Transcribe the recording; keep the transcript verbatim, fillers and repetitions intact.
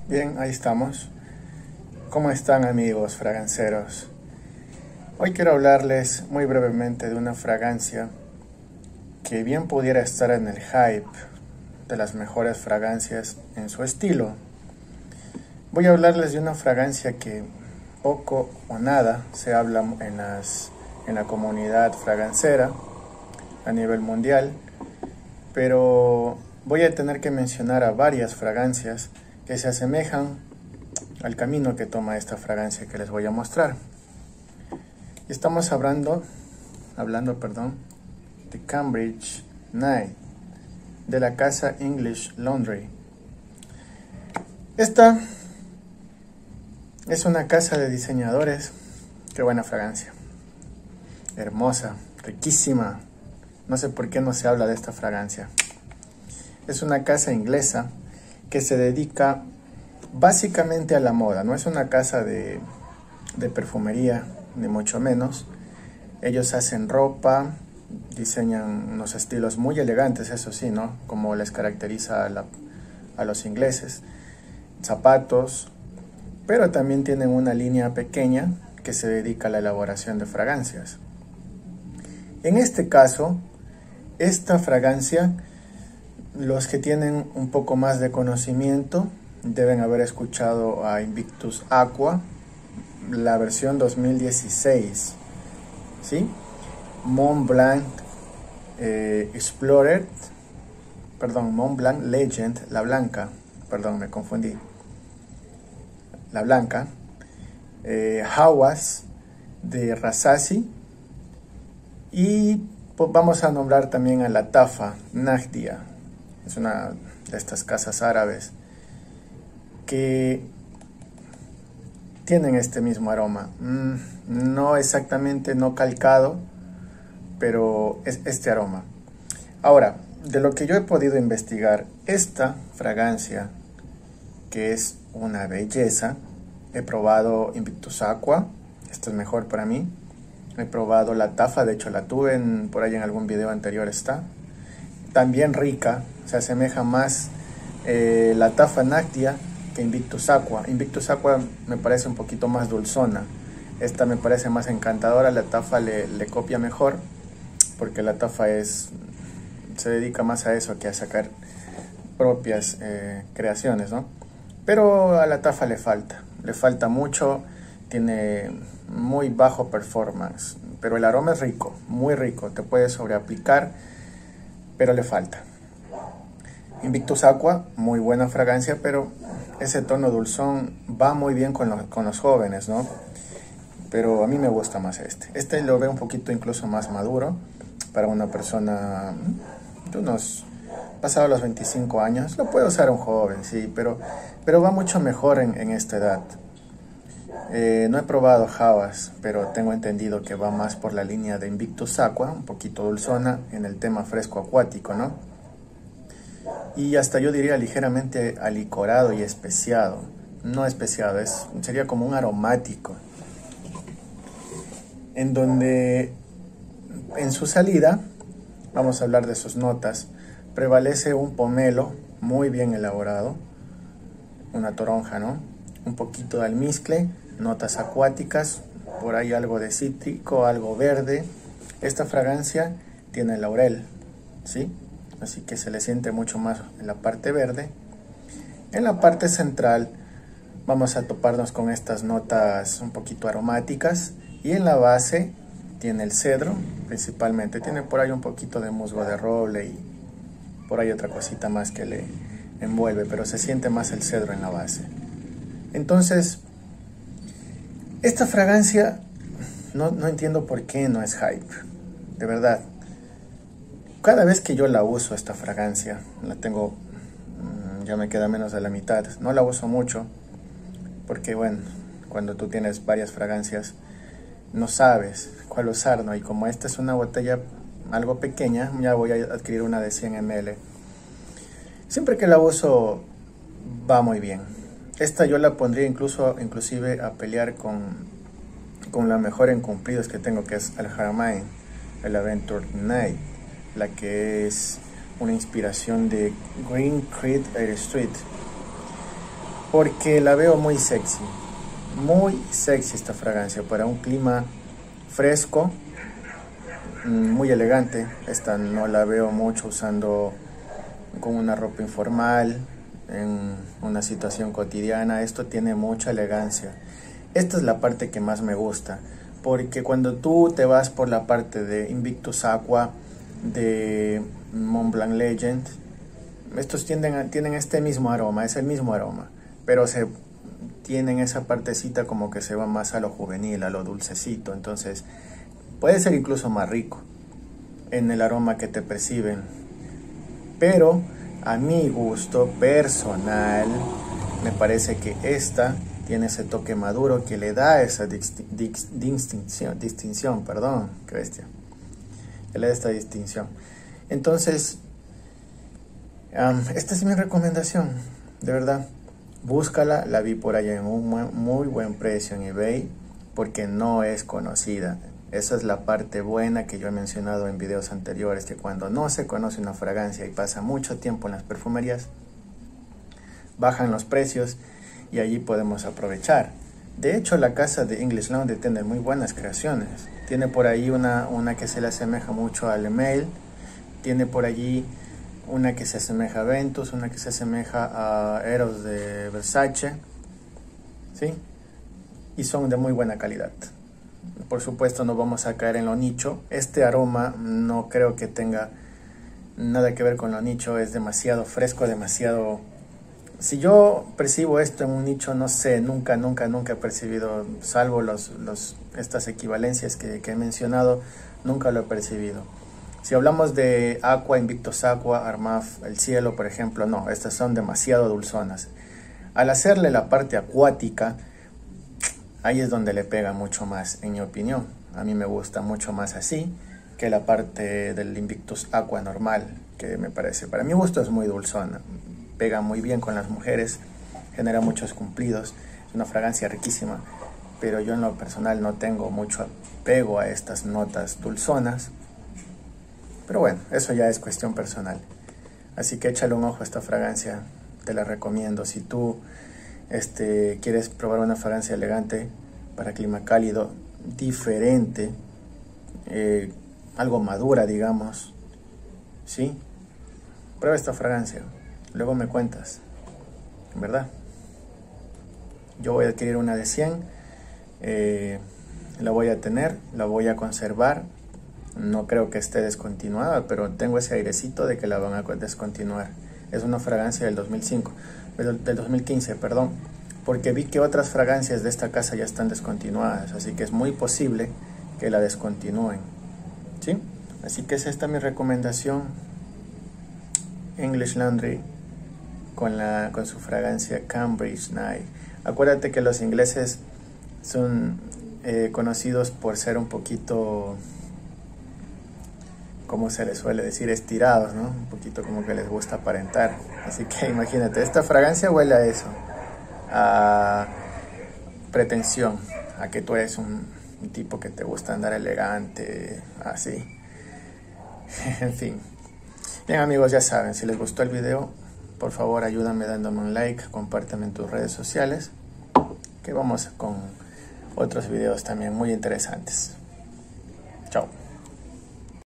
Bien, ahí estamos. ¿Cómo están, amigos fraganceros? Hoy quiero hablarles muy brevemente de una fragancia que bien pudiera estar en el hype de las mejores fragancias en su estilo. Voy a hablarles de una fragancia que poco o nada se habla en, las, en la comunidad fragancera a nivel mundial, pero voy a tener que mencionar a varias fragancias que se asemejan al camino que toma esta fragancia que les voy a mostrar. Y estamos hablando, hablando perdón, de Cambridge Night, de la casa English Laundry. Esta es una casa de diseñadores. Qué buena fragancia, hermosa, riquísima. No sé por qué no se habla de esta fragancia. Es una casa inglesa que se dedica básicamente a la moda. No es una casa de, de perfumería, ni mucho menos. Ellos hacen ropa, diseñan unos estilos muy elegantes, eso sí, ¿no? Como les caracteriza a, la, a los ingleses. Zapatos, pero también tienen una línea pequeña que se dedica a la elaboración de fragancias. En este caso, esta fragancia, los que tienen un poco más de conocimiento deben haber escuchado a Invictus Aqua, la versión dos mil dieciséis, ¿sí? Mont Blanc eh, Explorer, perdón, Mont Blanc Legend, la blanca, perdón, me confundí, la blanca, eh, Hawas de Rasasi, y pues vamos a nombrar también a la Tafa Nahdia. Es una de estas casas árabes que tienen este mismo aroma. Mm, no exactamente, no calcado, pero es este aroma. Ahora, de lo que yo he podido investigar, esta fragancia, que es una belleza, he probado Invictus Aqua, esto es mejor para mí. He probado la Tafa, de hecho la tuve en, por ahí en algún video anterior está. También rica, se asemeja más eh, la Tafa Nahdia que Invictus Aqua. Invictus Aqua me parece un poquito más dulzona. Esta me parece más encantadora, la Tafa le, le copia mejor, porque la Tafa es, se dedica más a eso que a sacar propias eh, creaciones, ¿no? Pero a la Tafa le falta, le falta mucho, tiene muy bajo performance, pero el aroma es rico, muy rico, te puedes sobreaplicar, pero le falta. Invictus Aqua, muy buena fragancia, pero ese tono dulzón va muy bien con los, con los jóvenes, ¿no? Pero a mí me gusta más este. Este lo veo un poquito incluso más maduro para una persona de unos, pasado los veinticinco años. Lo puede usar un joven, sí, pero, pero va mucho mejor en, en esta edad. Eh, no he probado Hawas, pero tengo entendido que va más por la línea de Invictus Aqua, un poquito dulzona en el tema fresco acuático, ¿no? Y hasta yo diría ligeramente alicorado y especiado. No especiado, es, sería como un aromático. En donde en su salida, vamos a hablar de sus notas, prevalece un pomelo muy bien elaborado, una toronja, ¿no? Un poquito de almizcle, notas acuáticas, por ahí algo de cítrico, algo verde. Esta fragancia tiene laurel, ¿sí? Así que se le siente mucho más en la parte verde. En la parte central vamos a toparnos con estas notas un poquito aromáticas, y en la base tiene el cedro principalmente, tiene por ahí un poquito de musgo de roble y por ahí otra cosita más que le envuelve, pero se siente más el cedro en la base. Entonces, esta fragancia no, no entiendo por qué no es hype, de verdad. Cada vez que yo la uso, esta fragancia, la tengo, ya me queda menos de la mitad, no la uso mucho, porque bueno, cuando tú tienes varias fragancias, no sabes cuál usar, ¿no? Y como esta es una botella algo pequeña, ya voy a adquirir una de cien mililitros. Siempre que la uso, va muy bien. Esta yo la pondría incluso, inclusive a pelear con, con la mejor en cumplidos que tengo, que es Al Haramain, el Aventure Night, la que es una inspiración de Green Creek Air Street. porque la veo muy sexy, muy sexy esta fragancia para un clima fresco, muy elegante. Esta no la veo mucho usando con una ropa informal, en una situación cotidiana. Esto tiene mucha elegancia. Esta es la parte que más me gusta, porque cuando tú te vas por la parte de Invictus Aqua, de Montblanc Legend, estos tienden a, tienen este mismo aroma, es el mismo aroma, pero se tienen esa partecita como que se va más a lo juvenil, a lo dulcecito. Entonces puede ser incluso más rico en el aroma que te perciben, pero a mi gusto personal me parece que esta tiene ese toque maduro que le da esa distinción, distinción, perdón, qué bestia, que le da esta distinción. Entonces, um, esta es mi recomendación, de verdad, búscala. La vi por allá en un muy, muy buen precio en eBay, porque no es conocida. Esa es la parte buena que yo he mencionado en videos anteriores, que cuando no se conoce una fragancia y pasa mucho tiempo en las perfumerías, bajan los precios y allí podemos aprovechar. De hecho, la casa de English Laundry tiene muy buenas creaciones. Tiene por ahí una, una que se le asemeja mucho al Email, tiene por allí una que se asemeja a Ventus, una que se asemeja a Eros de Versace, ¿sí? Y son de muy buena calidad. Por supuesto no vamos a caer en lo nicho. Este aroma no creo que tenga nada que ver con lo nicho, es demasiado fresco, demasiado... Si yo percibo esto en un nicho, no sé, nunca, nunca, nunca he percibido, salvo los, los, estas equivalencias que, que he mencionado, nunca lo he percibido. Si hablamos de Aqua, Invictus Aqua, Armaf, El Cielo, por ejemplo, no, estas son demasiado dulzonas. Al hacerle la parte acuática, ahí es donde le pega mucho más, en mi opinión. A mí me gusta mucho más así que la parte del Invictus Aqua normal, que me parece, para mi gusto es muy dulzona. Pega muy bien con las mujeres, genera muchos cumplidos, es una fragancia riquísima, pero yo en lo personal no tengo mucho apego a estas notas dulzonas. Pero bueno, eso ya es cuestión personal. Así que échale un ojo a esta fragancia, te la recomiendo. Si tú este, quieres probar una fragancia elegante para clima cálido, diferente, eh, algo madura, digamos, ¿sí? Prueba esta fragancia, luego me cuentas, ¿verdad? Yo voy a adquirir una de cien, eh, la voy a tener, la voy a conservar. No creo que esté descontinuada, pero tengo ese airecito de que la van a descontinuar. Es una fragancia del dos mil cinco, del dos mil quince, perdón, porque vi que otras fragancias de esta casa ya están descontinuadas, así que es muy posible que la descontinúen, ¿sí? Así que es esta mi recomendación, English Laundry con, la, con su fragancia Cambridge Night. Acuérdate que los ingleses son eh, conocidos por ser un poquito... como se les suele decir, estirados, ¿no? Un poquito como que les gusta aparentar. Así que imagínate, esta fragancia huele a eso, a pretensión, a que tú eres un, un tipo que te gusta andar elegante, así. En fin. Bien amigos, ya saben, si les gustó el video, por favor ayúdame dándome un like, compárteme en tus redes sociales, que vamos con otros videos también muy interesantes.